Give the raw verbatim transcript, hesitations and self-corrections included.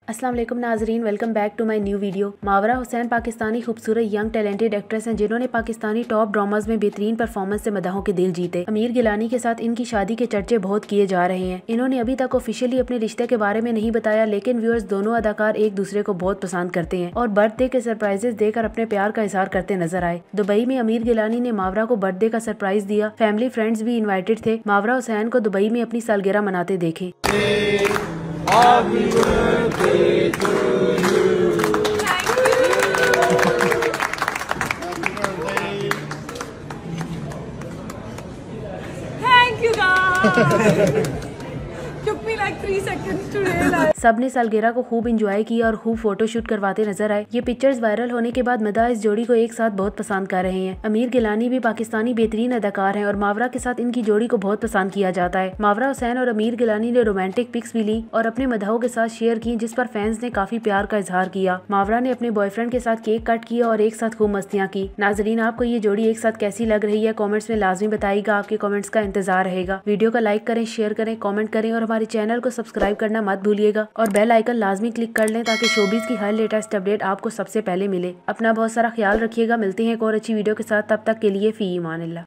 अस्सलाम वालेकुम नाजरीन, welcome back to my new video. Mawra Hussain Pakistani खूबसूरत यंग टैलेंटेड एक्ट्रेस हैं जिन्होंने पाकिस्तानी टॉप ड्रामाज में बेहतरीन परफॉर्मेंस से मदाहों के दिल जीते। अमीर गिलानी के साथ इनकी शादी के चर्चे बहुत किए जा रहे हैं। इन्होंने अभी तक ऑफिशियली अपने रिश्ते के बारे में नहीं बताया, लेकिन व्यूअर्स दोनों अदाकार एक दूसरे को बहुत पसंद करते हैं और बर्थडे के सरप्राइजेस देकर अपने प्यार का इजहार करते नजर आए। दुबई में अमीर गिलानी ने मावरा को बर्थडे का सरप्राइज दिया। फैमिली फ्रेंड्स भी इन्वाइटेड थे। मावरा हुसैन को दुबई में अपनी सालगिरह मनाते देखे। Happy birthday to you. Thank you guys. Took me like three seconds to realize. सबने सालगिरह को खूब एंजॉय किया और खूब फोटोशूट करवाते नजर आए। ये पिक्चर्स वायरल होने के बाद मदा इस जोड़ी को एक साथ बहुत पसंद कर रहे हैं। अमीर गिलानी भी पाकिस्तानी बेहतरीन अदाकार हैं और मावरा के साथ इनकी जोड़ी को बहुत पसंद किया जाता है। मावरा हुसैन और अमीर गिलानी ने रोमांटिक पिक्स भी ली और अपने मदाहों के साथ शेयर की, जिस पर फैंस ने काफी प्यार का इजहार किया। मावरा ने अपने बॉयफ्रेंड के साथ केक कट किया और एक साथ खूब मस्तियाँ की। नाजरीन, आपको ये जोड़ी एक साथ कैसी लग रही है कॉमेंट्स में लाजमी बताइएगा। आपके कॉमेंट्स का इंतजार रहेगा। वीडियो को लाइक करें, शेयर करें, कॉमेंट करें और हमारे चैनल को सब्सक्राइब करना मत भूलिएगा और बेल आइकन लाजमी क्लिक कर लें ताकि शोबीज की हर लेटेस्ट अपडेट आपको सबसे पहले मिले। अपना बहुत सारा ख्याल रखिएगा। मिलते हैं एक और अच्छी वीडियो के साथ, तब तक के लिए फी ईमान अल्लाह।